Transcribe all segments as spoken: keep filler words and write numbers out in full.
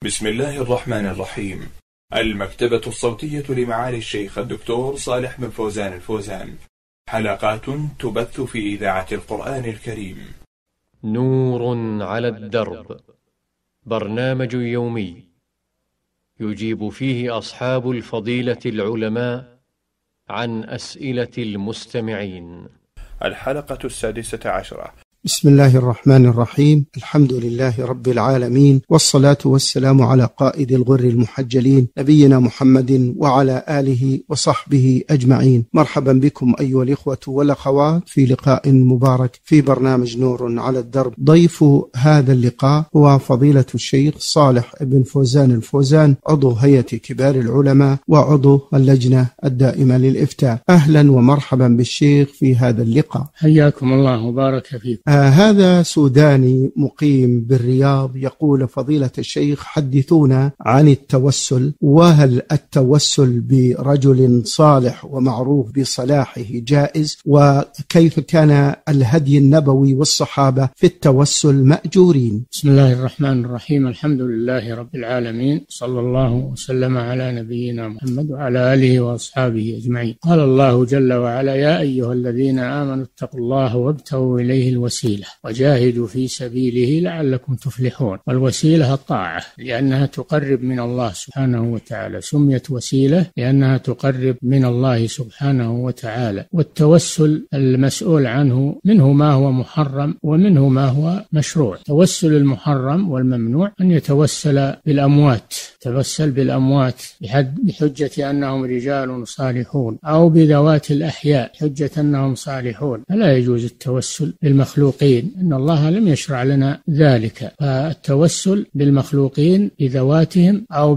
بسم الله الرحمن الرحيم. المكتبة الصوتية لمعالي الشيخ الدكتور صالح بن فوزان الفوزان، حلقات تبث في إذاعة القرآن الكريم. نور على الدرب، برنامج يومي يجيب فيه أصحاب الفضيلة العلماء عن أسئلة المستمعين. الحلقة السادسة عشرة. بسم الله الرحمن الرحيم. الحمد لله رب العالمين، والصلاة والسلام على قائد الغر المحجلين نبينا محمد وعلى آله وصحبه أجمعين. مرحبا بكم أيها الإخوة والأخوات في لقاء مبارك في برنامج نور على الدرب. ضيف هذا اللقاء هو فضيلة الشيخ صالح بن فوزان الفوزان، عضو هيئة كبار العلماء وعضو اللجنة الدائمة للإفتاء. أهلا ومرحبا بالشيخ في هذا اللقاء. حياكم الله وبارك فيكم. آه هذا سوداني مقيم بالرياض، يقول فضيلة الشيخ حدثونا عن التوسل، وهل التوسل برجل صالح ومعروف بصلاحه جائز؟ وكيف كان الهدي النبوي والصحابة في التوسل مأجورين؟ بسم الله الرحمن الرحيم. الحمد لله رب العالمين، صلى الله وسلم على نبينا محمد وعلى آله وأصحابه أجمعين. قال الله جل وعلا: يا أيها الذين آمنوا اتقوا الله وابتغوا إليه الوسيلة وجاهدوا في سبيله لعلكم تفلحون. والوسيلة الطاعة، لأنها تقرب من الله سبحانه وتعالى، سميت وسيلة لأنها تقرب من الله سبحانه وتعالى. والتوسل المسؤول عنه منه ما هو محرم ومنه ما هو مشروع. توسل المحرم والممنوع أن يتوسل بالأموات، توسل بالأموات بحجة أنهم رجال صالحون، أو بذوات الأحياء حجة أنهم صالحون، فلا يجوز التوسل بالمخلوقين، إن الله لم يشرع لنا ذلك. فالتوسل بالمخلوقين بذواتهم أو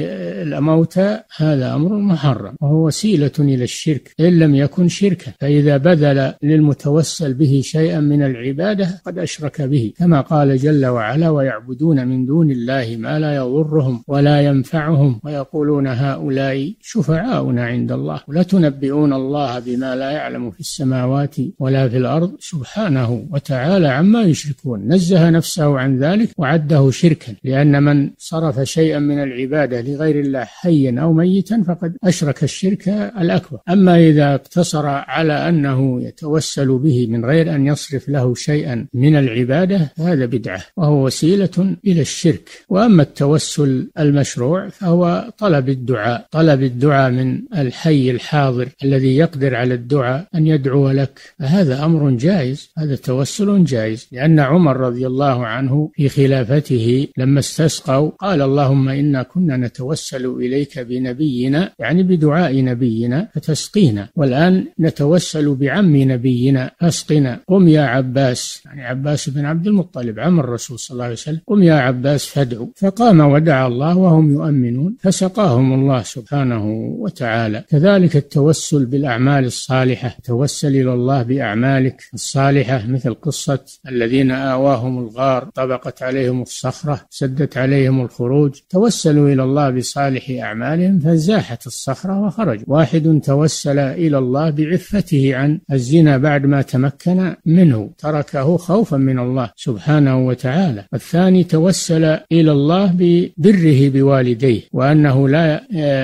بالموتى هذا أمر محرم، وهو وسيلة إلى الشرك إن لم يكن شركا. فإذا بذل للمتوسل به شيئا من العبادة قد أشرك به، كما قال جل وعلا: ويعبدون من دون الله ما لا يضرهم ولا ينفعهم ويقولون هؤلاء شفعاؤنا عند الله ولا تنبئون الله بما لا يعلم في السماوات ولا في الأرض سبحانه وتعالى عما يشركون. نزه نفسه عن ذلك وعده شركا، لأن من صرف شيئا من العبادة لغير الله حيا أو ميتا فقد أشرك الشرك الأكبر. أما إذا اقتصر على أنه يتوسل به من غير أن يصرف له شيئا من العبادة هذا بدعة، وهو وسيلة إلى الشرك. وأما التوسل المشروع فهو طلب الدعاء، طلب الدعاء من الحي الحاضر الذي يقدر على الدعاء أن يدعو لك، فهذا أمر جائز، هذا توسل جائز. لأن عمر رضي الله عنه في خلافته لما استسقوا قال: اللهم إنا كنا نتوسل إليك بنبينا، يعني بدعاء نبينا، فتسقينا، والآن نتوسل بعم نبينا فاسقنا. قم يا عباس، يعني عباس بن عبد المطلب عم الرسول صلى الله عليه وسلم، قم يا عباس فادعو. فقام ودعا الله وهم يؤمنون فسقاهم الله سبحانه وتعالى. كذلك التوسل بالأعمال الصالحة، توسل إلى الله بأعمالك الصالحة، مثل قصة الذين آواهم الغار، طبقت عليهم الصخرة، سدت عليهم الخروج، توسلوا إلى الله بصالح أعمالهم فزاحت الصخرة وخرجوا. واحد توسل إلى الله بعفته عن الزنا بعد ما تمكن منه، تركه خوفا من الله سبحانه وتعالى. الثاني توسل إلى الله ببره بوالديه، وأنه لا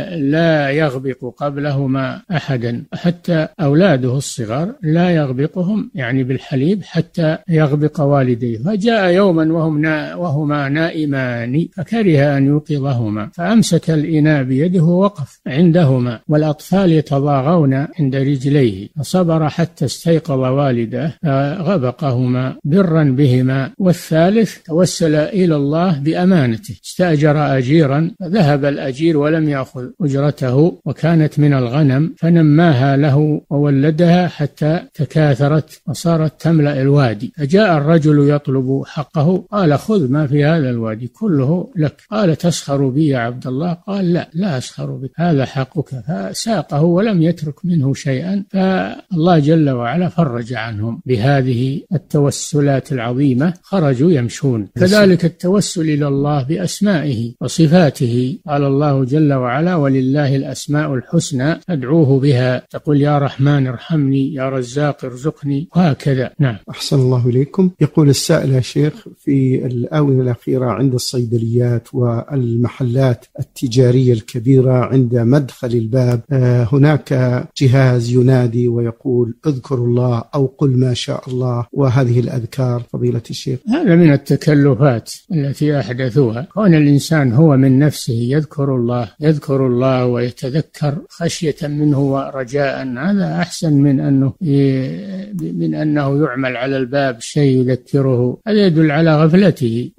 لا يغبق قبلهما أحدا، حتى أولاده الصغار لا يغبقهم يعني بالحليب حتى يغبق والديه. فجاء يوما وهم نا وهما نائمان فكره أن يوقظهما، فأمسك الإناء بيده ووقف عندهما، والأطفال يتضاغون عند رجليه، فصبر حتى استيقظ والده فغبقهما برا بهما. والثالث توسل إلى الله بأمانته، استأجر أجيرا فذهب الأجير ولم يأخذ أجرته، وكانت من الغنم فنماها له وولدها حتى تكاثرت وصارت تملأ الوادي. فجاء الرجل يطلب حقه، قال: خذ ما في هذا الوادي كله لك. قال: تسخر بي يا عبد الله؟ قال: لا لا أسخر بك، هذا حقك. فساقه ولم يترك منه شيئا، فالله جل وعلا فرج عنهم بهذه التوسلات العظيمة، خرجوا يمشون. كذلك التوسل إلى الله بأسمائه وصفاته صفاته. قال الله جل وعلا: ولله الأسماء الحسنى فادعوه بها، تقول يا رحمن ارحمني، يا رزاق ارزقني، وهكذا. نعم. أحسن الله إليكم. يقول السائل يا شيخ: في الآونة الأخيرة عند الصيدليات والمحلات التجارية الكبيرة عند مدخل الباب هناك جهاز ينادي ويقول اذكروا الله أو قل ما شاء الله، وهذه الأذكار فضيلة الشيخ. هذا من التكلفات التي أحدثوها. كون الإنسان هو من نفسه يذكر الله يذكر الله ويتذكر خشية منه ورجاء، هذا أحسن من أنه من أنه يعمل على الباب شيء يذكره. هذا يدل على غفلته،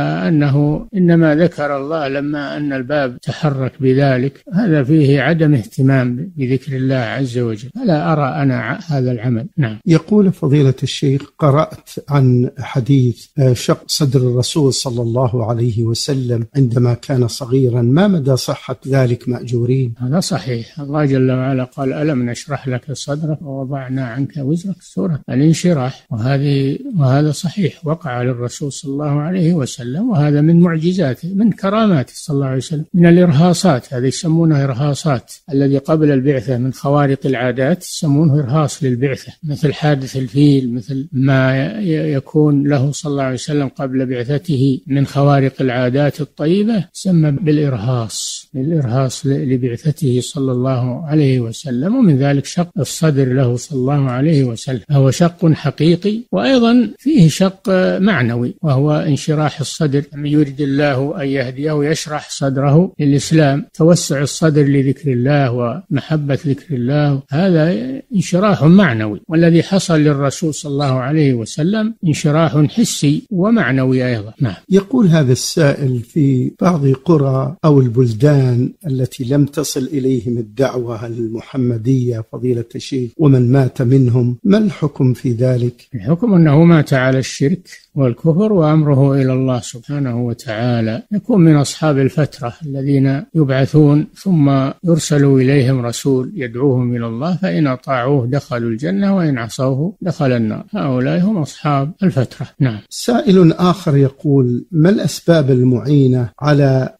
وأنه إنما ذكر الله لما أن الباب تحرك بذلك. هذا فيه عدم اهتمام بذكر الله عز وجل. فلا أرى أنا هذا العمل. نعم. يقول فضيلة الشيخ: قرأت عن حديث شق صدر الرسول صلى الله عليه وسلم عندما كان صغيرا، ما مدى صحة ذلك مأجورين؟ هذا صحيح. الله جل وعلا قال: ألم نشرح لك صدرك ووضعنا عنك وزرك، سورة الانشراح. وهذه وهذا صحيح، وقع للرسول صلى الله عليه وسلم، وهذا من معجزاته، من كراماته صلى الله عليه وسلم، من الإرهاصات. هذه يسمونها إرهاصات، الذي قبل البعثة من خوارق العادات يسمونه إرهاص للبعثة، مثل حادث الفيل، مثل ما يكون له صلى الله عليه وسلم قبل بعثته من خوارق العادات الطيبة، يسمى بالإرهاص، بالإرهاص لبعثته صلى الله عليه وسلم. ومن ذلك شق الصدر له صلى الله عليه وسلم، هو شق حقيقي، وأيضا فيه شق معنوي، وهو انشراح الصدر. من يريد الله أن يهديه يشرح صدره للإسلام، توسع الصدر لذكر الله ومحبة ذكر الله، هذا انشراح معنوي. والذي حصل للرسول صلى الله عليه وسلم انشراح حسي ومعنوي أيضا. نعم. يقول هذا السائل: في بعض قرى أو البلدان التي لم تصل إليهم الدعوة المحمدية فضيلة الشيخ ومن مات منهم، ما الحكم في ذلك؟ الحكم أنه مات على الشرك والكفر وأمره إلى الله سبحانه وتعالى. يكون من أصحاب الفترة الذين يبعثون ثم يرسل إليهم رسول يدعوهم إلى الله، فإن أطاعوه دخلوا الجنة وإن عصوه دخل النار. هؤلاء هم أصحاب الفترة. نعم. سائل آخر يقول: ما الأسباب المعينة على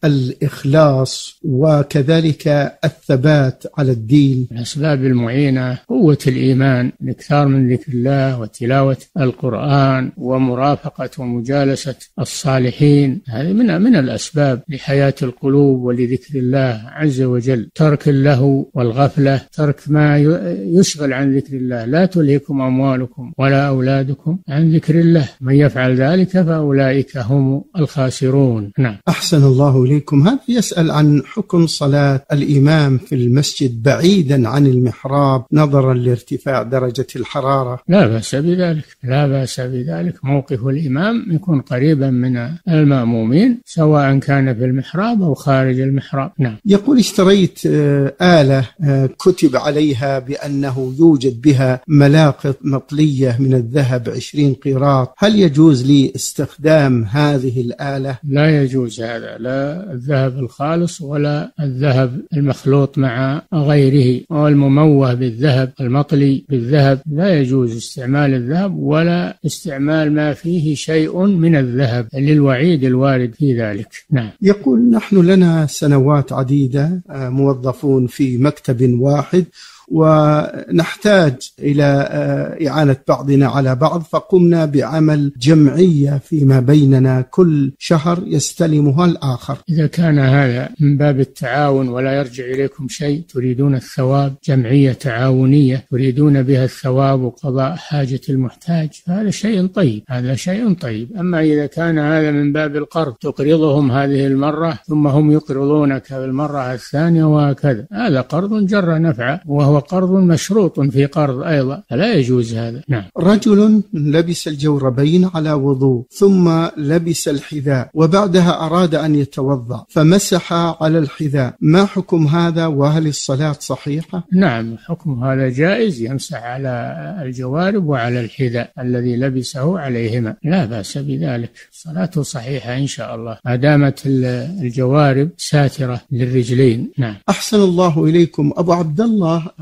الإخلاص وكذلك الثبات على الدين؟ الأسباب المعينة قوة الإيمان، الإكثار من ذكر الله وتلاوة القرآن ومرافقة ومجالسة الصالحين. هذه من من الأسباب لحياة القلوب ولذكر الله عز وجل. ترك اللهو والغفلة، ترك ما يشغل عن ذكر الله. لا تلهكم أموالكم ولا أولادكم عن ذكر الله، من يفعل ذلك فأولئك هم الخاسرون. نعم. أحسن الله إليكم. هذا يسأل عن حكم صلاة الإمام في المسجد بعيدا عن المحراب نظرا لارتفاع درجة الحرارة. لا بأس بذلك، لا بأس بذلك. موقف الإمام يكون قريبا من المأمومين سواء كان في المحراب أو خارج المحراب. نعم. يقول: اشتريت آلة كتب عليها بأنه يوجد بها ملاقط مطلية من الذهب عشرين قيراط، هل يجوز لي استخدام هذه الآلة؟ لا يجوز هذا، لا الذهب الخالص ولا الذهب المخلوط مع غيره، والمموه بالذهب، المطلي بالذهب، لا يجوز استعمال الذهب ولا استعمال ما فيه شيء من الذهب للوعيد الوارد في ذلك. نعم. يقول: نحن لنا سنوات عديدة موظفون في مكتب واحد، ونحتاج إلى إعانة بعضنا على بعض، فقمنا بعمل جمعية فيما بيننا كل شهر يستلمها الآخر. إذا كان هذا من باب التعاون ولا يرجع إليكم شيء، تريدون الثواب، جمعية تعاونية تريدون بها الثواب وقضاء حاجة المحتاج، هذا شيء طيب، هذا شيء طيب. أما إذا كان هذا من باب القرض، تقرضهم هذه المرة ثم هم يقرضونك بالمرة الثانية وهكذا، هذا قرض جر نفعه، وهو قرض مشروط في قرض أيضا، فلا يجوز هذا. نعم. رجل لبس الجوربين على وضوء ثم لبس الحذاء وبعدها أراد أن يتوضأ فمسح على الحذاء، ما حكم هذا وهل الصلاة صحيحة؟ نعم، حكم هذا جائز، يمسح على الجوارب وعلى الحذاء الذي لبسه عليهما، لا بأس بذلك، صلاته صحيحة إن شاء الله ما دامت الجوارب ساترة للرجلين. نعم. أحسن الله إليكم. أبو عبد الله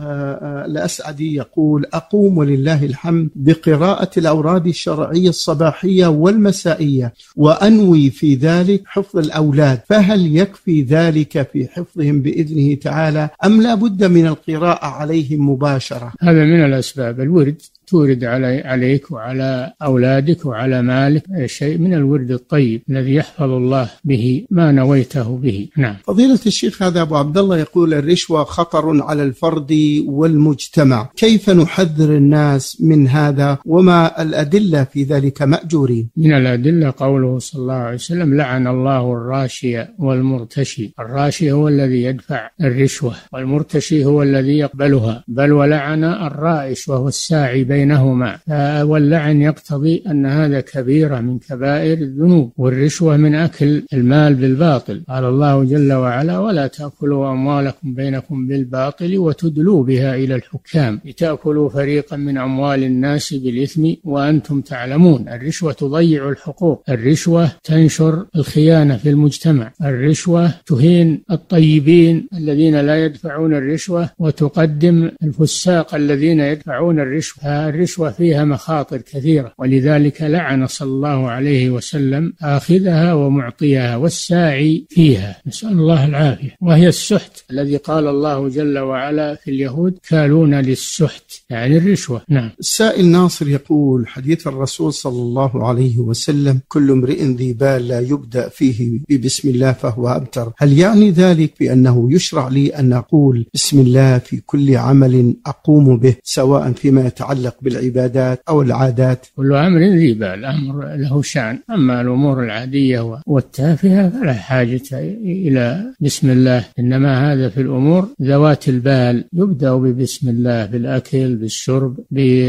الأسعدي يقول: أقوم ولله الحمد بقراءة الأوراد الشرعية الصباحية والمسائية، وأنوي في ذلك حفظ الأولاد، فهل يكفي ذلك في حفظهم بإذنه تعالى أم لا بد من القراءة عليهم مباشرة؟ هذا من الأسباب. الورد تورد علي عليك وعلى أولادك وعلى مالك شيء من الورد الطيب الذي يحفظ الله به ما نويته به. نعم. فضيلة الشيخ، هذا أبو عبد الله يقول: الرشوة خطر على الفرد والمجتمع، كيف نحذر الناس من هذا وما الأدلة في ذلك مأجورين؟ من الأدلة قوله صلى الله عليه وسلم: لعن الله الراشي والمرتشي. الراشي هو الذي يدفع الرشوة، والمرتشي هو الذي يقبلها، بل ولعن الرائش وهو الساعي بينهما. واللعن يقتضي أن هذا كبيرة من كبائر الذنوب، والرشوة من أكل المال بالباطل. قال الله جل وعلا: ولا تأكلوا أموالكم بينكم بالباطل وتدلوا بها إلى الحكام لتأكلوا فريقا من أموال الناس بالإثم وأنتم تعلمون. الرشوة تضيع الحقوق، الرشوة تنشر الخيانة في المجتمع، الرشوة تهين الطيبين الذين لا يدفعون الرشوة وتقدم الفساق الذين يدفعون الرشوة. الرشوة فيها مخاطر كثيرة، ولذلك لعن صلى الله عليه وسلم آخذها ومعطيها والساعي فيها، نسأل الله العافية. وهي السحت الذي قال الله جل وعلا في اليهود: كالون للسحت، يعني الرشوة. نعم. السائل ناصر يقول: حديث الرسول صلى الله عليه وسلم: كل امرئ ذي بال لا يبدأ فيه ببسم الله فهو أبتر، هل يعني ذلك بأنه يشرع لي أن أقول بسم الله في كل عمل أقوم به، سواء فيما يتعلق بالعبادات أو العادات؟ كل أمر ذي بال أمر له شأن، أما الأمور العادية والتافهة فلا حاجة إلى بسم الله، إنما هذا في الأمور ذوات البال يبدأ ببسم الله، بالأكل بالشرب،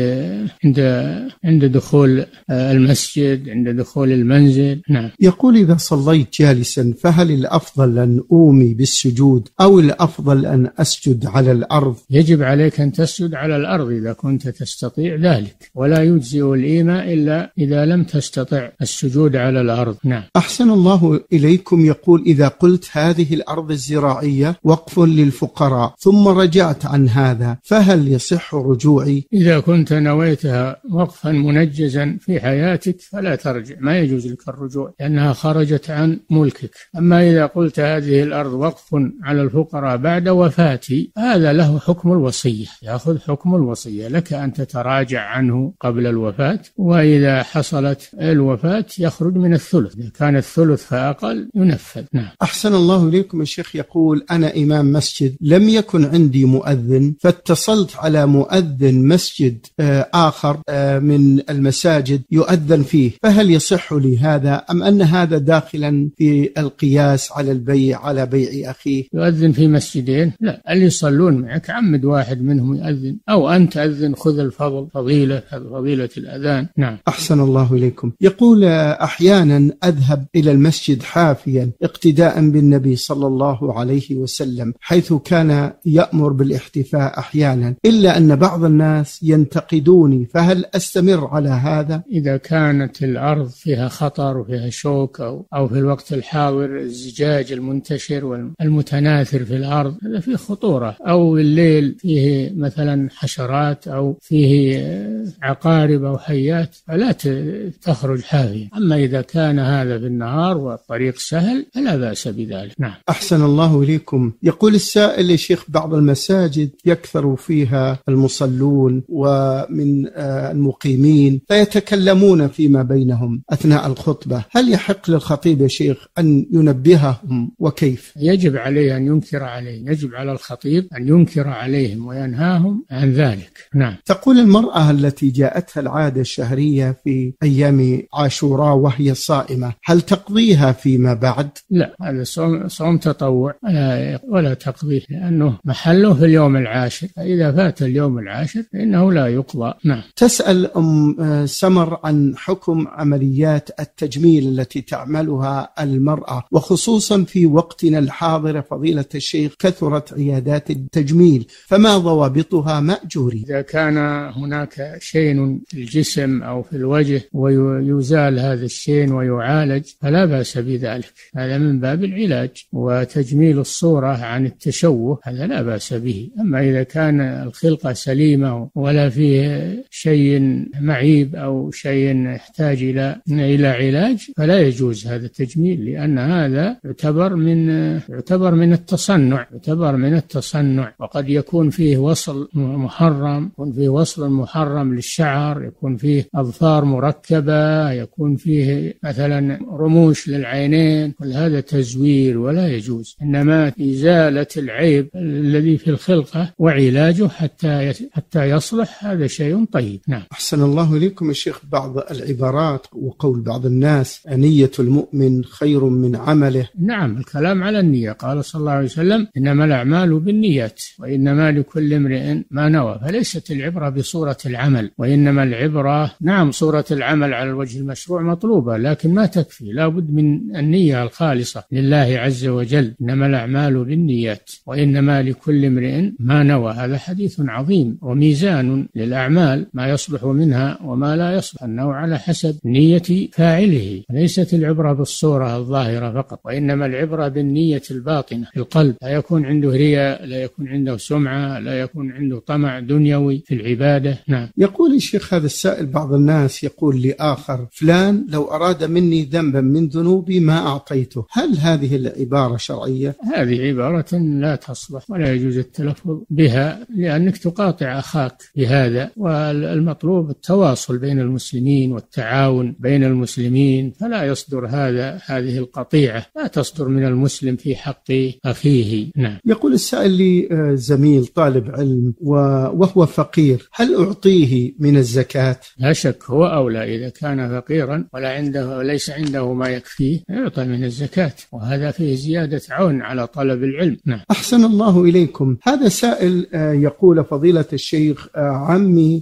عند عند دخول المسجد، عند دخول المنزل. نعم. يقول: إذا صليت جالسا فهل الأفضل أن أومي بالسجود أو الأفضل أن أسجد على الأرض؟ يجب عليك أن تسجد على الأرض إذا كنت تستطيع ذلك، ولا يجزئ الإيماء إلا إذا لم تستطع السجود على الأرض. نعم. أحسن الله إليكم. يقول: إذا قلت هذه الأرض الزراعية وقف للفقراء ثم رجعت عن هذا فهل يصح رجوعي؟ إذا كنت نويتها وقفا منجزا في حياتك فلا ترجع، ما يجوز لك الرجوع لأنها خرجت عن ملكك. أما إذا قلت هذه الأرض وقف على الفقراء بعد وفاتي، هذا له حكم الوصية، يأخذ حكم الوصية، لك أن تتراجع عنه قبل الوفاة، وإذا حصلت الوفاة يخرج من الثلث، إذا كان الثلث فأقل ينفذ. نعم. أحسن الله إليكم. الشيخ يقول: أنا إمام مسجد لم يكن عندي مؤذن، فاتصلت على مؤذن مسجد آخر من المساجد يؤذن فيه، فهل يصح لي هذا أم أن هذا داخلا في القياس على البيع على بيع أخيه؟ يؤذن في مسجدين؟ لا، اللي يصلون معك عمد واحد منهم يؤذن، أو أنت أذن، خذ الفضل، فضيلة فضيلة الأذان. نعم. أحسن الله إليكم. يقول: أحيانا أذهب إلى المسجد حافيا اقتداء بالنبي صلى الله عليه وسلم، حيث كان يأمر بالاحتفاء أحيانا، إلا أن بعض الناس ينتقدوني، فهل أستمر على هذا؟ إذا كانت الأرض فيها خطر وفيها شوك، أو, أو في الوقت الحاضر الزجاج المنتشر والمتناثر في الأرض، هذا فيه خطورة، أو الليل فيه مثلا حشرات أو فيه عقارب أو حيات، فلا تخرج حافية. أما إذا كان هذا في النهار والطريق سهل فلا بأس بذلك. نعم. أحسن الله إليكم. يقول السائل: يا شيخ، بعض المساجد يكثر فيها المصلون ومن المقيمين فيتكلمون فيما بينهم أثناء الخطبة، هل يحق للخطيب يا شيخ أن ينبههم وكيف؟ يجب عليه أن ينكر عليه، يجب على الخطيب أن ينكر عليهم وينهاهم عن ذلك. نعم. تقول: المرأة التي جاءتها العادة الشهرية في أيام عاشوراء وهي صائمة، هل تقضيها فيما بعد؟ لا، هذا صوم, صوم تطوع ولا تقضيه، لأنه محله في اليوم العاشر، فإذا فات اليوم العاشر فإنه لا يقضى. نعم. تسأل أم سمر عن حكم عمليات التجميل التي تعملها المرأة، وخصوصا في وقتنا الحاضر فضيلة الشيخ كثرت عيادات التجميل، فما ضوابطها مأجوري؟ إذا كان هناك شين في الجسم أو في الوجه ويزال هذا الشين ويعالج فلا بأس بذلك، هذا من باب العلاج وتجميل الصورة عن التشوه، هذا لا بأس به. أما إذا كان الخلقة سليمة ولا فيه شيء معيب أو شيء يحتاج إلى إلى علاج فلا يجوز هذا التجميل، لأن هذا يعتبر من يعتبر من التصنع يعتبر من التصنع وقد يكون فيه وصل محرم، يكون فيه وصل محرم للشعر، يكون فيه أظفار مركبة، يكون فيه مثلا رموش للعينين، كل هذا تزوير ولا يجوز. إنما إزالة العيب الذي في الخلقة وعلاجه حتى حتى يصلح هذا شيء طيب. نعم. أحسن الله إليكم يا شيخ. بعض العبارات وقول بعض الناس نية المؤمن خير من عمله. نعم، الكلام على النية. قال صلى الله عليه وسلم إنما الأعمال بالنيات وإنما لكل امرئ ما نوى، فليست العبرة بصورة العمل، وإنما العبرة نعم صورة العمل على الوجه المشروع مطلوبة لكن ما تكفي، لا بد من النية الخالصة لله عز وجل. إنما الأعمال بالنيات وإنما لكل امرئ ما نوى، هذا حديث عظيم وميزان للأعمال ما يصلح منها وما لا يصلح، أنه على حسب نية فاعله، ليست العبرة بالصورة الظاهرة فقط، وإنما العبرة بالنية الباطنة في القلب، لا يكون عنده رياء، لا يكون عنده سمعة، لا يكون عنده طمع دنيوي في العبادة. نعم. يقول الشيخ هذا السائل بعض الناس يقول لآخر فلان لو أراد مني ذنبا من ذنوبي ما أعطيته، هل هذه العبارة شرعية؟ هذه عبارة لا تصلح ولا يجوز التلفظ بها، لأنك تقاطع أخاك بهذا، والمطلوب التواصل بين المسلمين والتعاون بين المسلمين، فلا يصدر هذا هذه القطيعة لا تصدر من المسلم في حق أخيه. نعم. يقول السائل لي زميل طالب علم وهو فقير، هل أعطيه من الزكاة؟ لا شك هو أولى، إذا كان فقيرا ولا عنده ليس عنده ما يكفيه يعطى من الزكاة، وهذا فيه زيادة عون على طلب العلم. نعم. أحسن الله إليكم. هذا سائل يقول فضيلة الشيخ عمي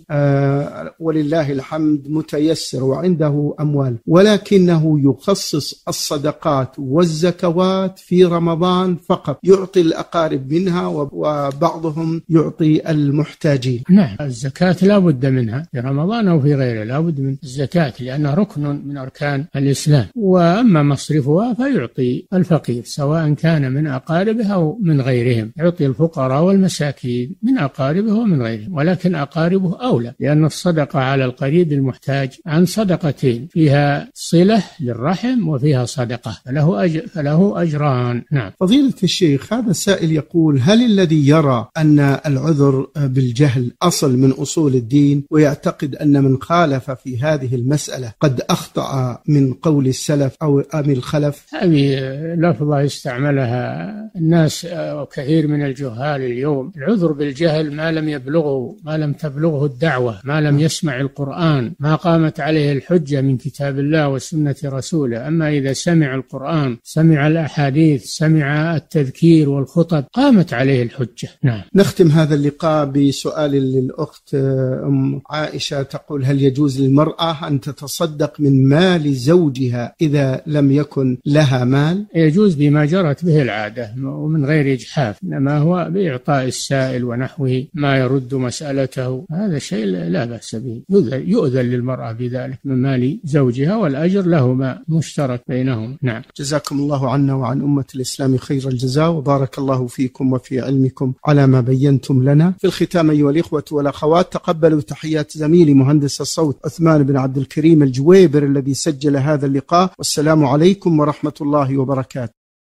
ولله الحمد متيسر وعنده أموال، ولكنه يخصص الصدقات والزكوات في رمضان فقط، يعطي الأقارب منها وبعضهم يعطي المحتاجين. نعم، الزكاة لا بد منها في رمضان أو في غيره، لا بد من الزكاة لأنها ركن من أركان الإسلام، وأما مصرفها فيعطي الفقير سواء كان من أقاربه أو من غيرهم، يعطي الفقراء والمساكين من أقاربه ومن غيرهم، ولكن أقاربه أولى، لأن الصدقة على القريب المحتاج عن صدقتين، فيها صلة للرحم وفيها صدقة، فله أجر فله أجران. نعم. فضيلة الشيخ هذا السائل يقول هل الذي يرى أن العذر بالجهل أصل من أصول الدين ويعتقد أن من خالف في هذه المسألة قد أخطأ من قول السلف أو أم الخلف؟ هذه لفظة استعملها الناس وكثير من الجهال اليوم. العذر بالجهل ما لم يبلغه ما لم تبلغه الدعوة، ما لم يسمع القرآن، ما قامت عليه الحجة من كتاب الله وسنة رسوله. أما إذا سمع القرآن، سمع الأحاديث، سمع التذكير والخطب، قامت عليه الحجة. نعم. نختم هذا اللقاء بسؤال للأخت أم عائشة تقول هل يجوز للمرأة أن تتصدق من مال زوجها إذا لم يكن لها مال؟ يجوز بما جرت به العادة ومن غير إجحاف، إنما هو بإعطاء السائل ونحوه ما يرد مسألته، هذا شيء لا بأس به، يؤذن للمرأة بذلك من مال زوجها والأجر لهما مشترك بينهم. نعم. جزاكم الله عنا وعن أمة الإسلام خير الجزاء، وبارك الله فيكم وفي علمكم على ما بينتم لنا. في الختام أيها الإخوة والأخوات تقبلوا تحيات زميلي مهندس الصوت عثمان بن عبد الكريم الجويبر الذي سجل هذا اللقاء، والسلام عليكم ورحمة الله وبركاته.